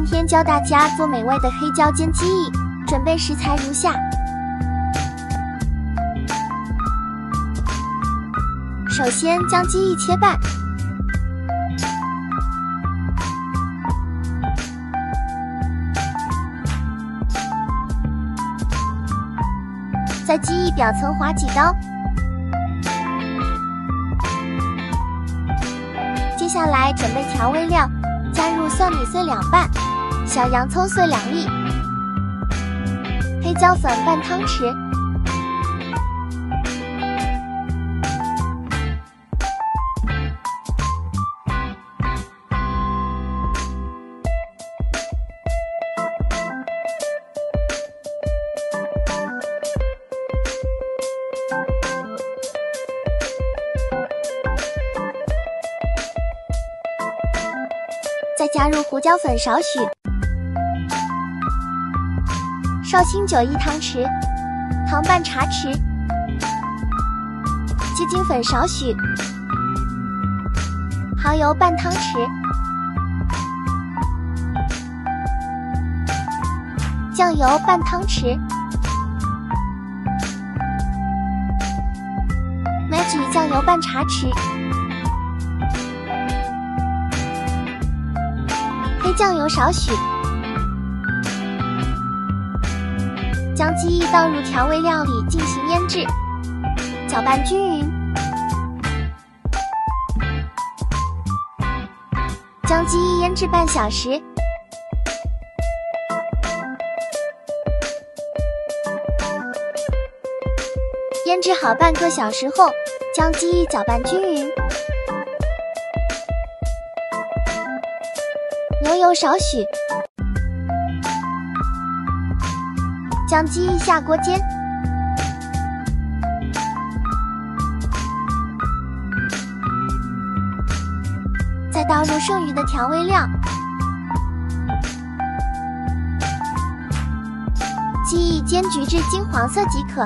今天教大家做美味的黑椒煎鸡翼，准备食材如下。首先将鸡翼切半，在鸡翼表层划几刀。接下来准备调味料，加入蒜米碎2瓣，小洋葱碎2粒，黑椒粉半汤匙，再加入胡椒粉少许，绍兴酒1汤匙，糖半茶匙，鸡精粉少许，蚝油半汤匙，酱油半汤匙，Maggi 酱油半茶匙，黑酱油少许，将鸡翼倒入调味料里进行腌制，搅拌均匀，将鸡翼腌制半小时。腌制好半个小时后，将鸡翼搅拌均匀，牛油少许，将鸡翼下锅煎，再倒入剩余的调味料，鸡翼煎焗至金黄色即可。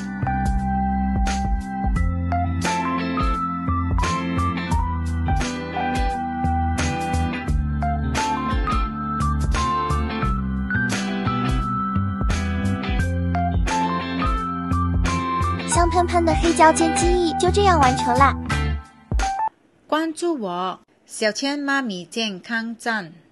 香喷喷的黑椒煎鸡翼就这样完成了。 关注我，小千妈咪健康站。